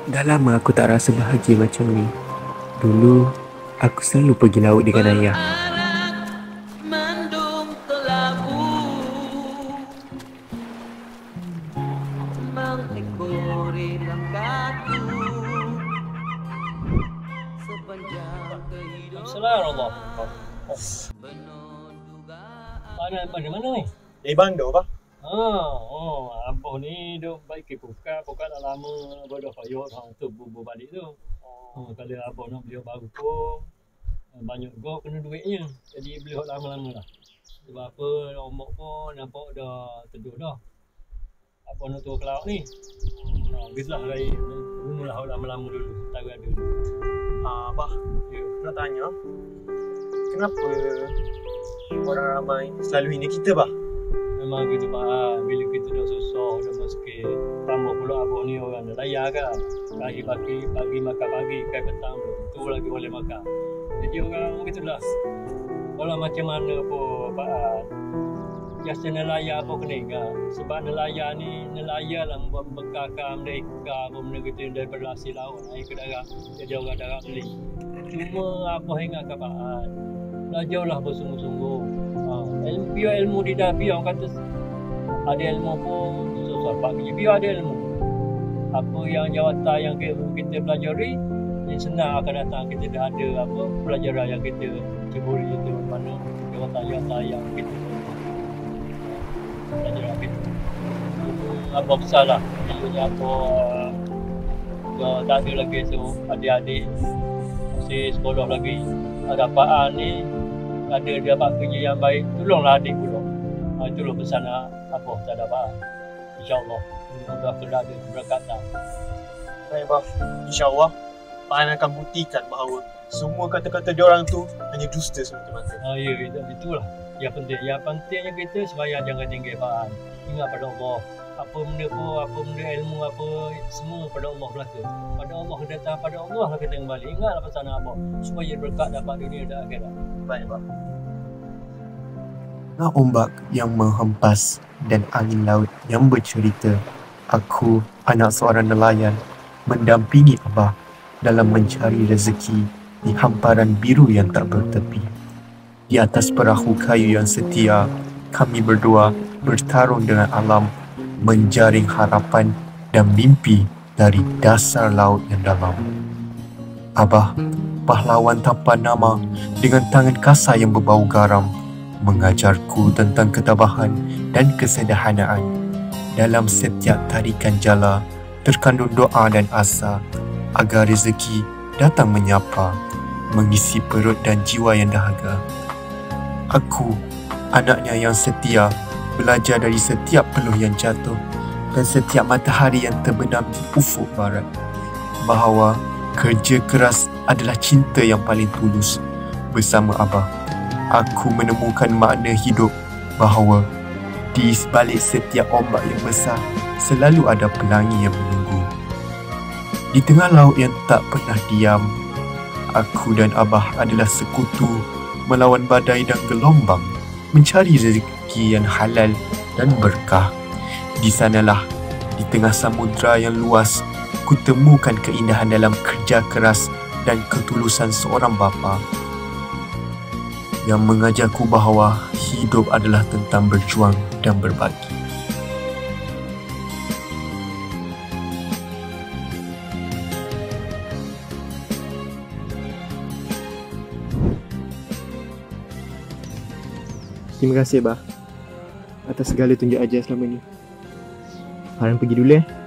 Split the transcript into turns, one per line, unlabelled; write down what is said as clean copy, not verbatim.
Dah lama aku tak rasa bahagia macam ni. Dulu, aku selalu pergi laut dengan ayah.
Mendung kelabu mengekori langkahku sepanjang kehidupan.
Assalamualaikum. Mana mana ni?
Bandar apa?
Abah ni duk baik ke buka dah lama bodoh payah tu bubu balik tu. Kalau abah nak beli baru pun banyak go kena duitnya. Jadi beli lama-lama lah. Sebab apa umur pun nampak dah teduh dah. Abah nak turun ke laut ni. Bislah dari gunalah lama-lama dulu. Tak ada.
Abah,
Ya.
nak tanya, kenapa orang ramai selalu hina kita, bah?
Memang gitu Pak, bila kita dah susah, dah miskin. Tambah pula abang ni orang nelayan kan. Pagi makan pagi, kai petang tu lagi boleh makan. Jadi orang gitulah. Walau macam mana pun Pak, jasa nelayan pun kena ingat. Sebab nelayan ni, nelayan lah membekalkan mereka pun benda gitu daripada hasil laut. Air ke darat, jadi orang darat beli. Cuma apa ingatkan Pak, belajarlah bersungguh-sungguh. Biar ilmu di dah, biar orang kata ada ilmu pun susah pak kerja, biar ada ilmu. Apa yang jawatan yang kita pelajari, yang senang akan datang. Kita dah ada apa pelajaran yang kita ceburi itu mana jawatan yang kita pelajaran kita. Apa besar lah, maksudnya apa tak ada lagi tu adik-adik masih sekolah lagi. Ada apaan ni, ada dia dapat kerja yang baik, tolonglah adik pula. Itulah pesan apa tak ada apa. InsyaAllah mudah kerja ada keberkatan.
Baik, bah. InsyaAllah, Pak An akan buktikan bahawa semua kata-kata diorang tu hanya dusta semata-mata.
Ya, itulah yang penting. Yang pentingnya kita sembahyang jangan tinggi Pak An. Ingat pada Allah. Apa benda ilmu apa semua pada Allah belaka. Pada Allah datang, pada Allah lah kita kembali. Ingatlah pesan apa supaya berkat dapat dunia dan akhirat.
Baik, bah.
Tengah ombak yang menghempas dan angin laut yang bercerita, aku, anak seorang nelayan, mendampingi Abah dalam mencari rezeki di hamparan biru yang tak bertepi. Di atas perahu kayu yang setia, kami berdua bertarung dengan alam, menjaring harapan dan mimpi dari dasar laut yang dalam. Abah, pahlawan tanpa nama dengan tangan kasar yang berbau garam, mengajarku tentang ketabahan dan kesederhanaan. Dalam setiap tarikan jala, terkandung doa dan asa agar rezeki datang menyapa, mengisi perut dan jiwa yang dahaga. Aku, anaknya yang setia, belajar dari setiap peluh yang jatuh dan setiap matahari yang terbenam di ufuk barat, bahawa kerja keras adalah cinta yang paling tulus. Bersama Abah, aku menemukan makna hidup, bahawa di balik setiap ombak yang besar selalu ada pelangi yang menunggu. Di tengah laut yang tak pernah diam, aku dan Abah adalah sekutu melawan badai dan gelombang, mencari rezeki yang halal dan berkah. Di sanalah, di tengah samudera yang luas, ku temukan keindahan dalam kerja keras dan ketulusan seorang bapa yang mengajarku bahawa hidup adalah tentang berjuang dan berbagi.
Terima kasih, Bah, atas segala tunjuk ajar selama ni. Harang pergi dulu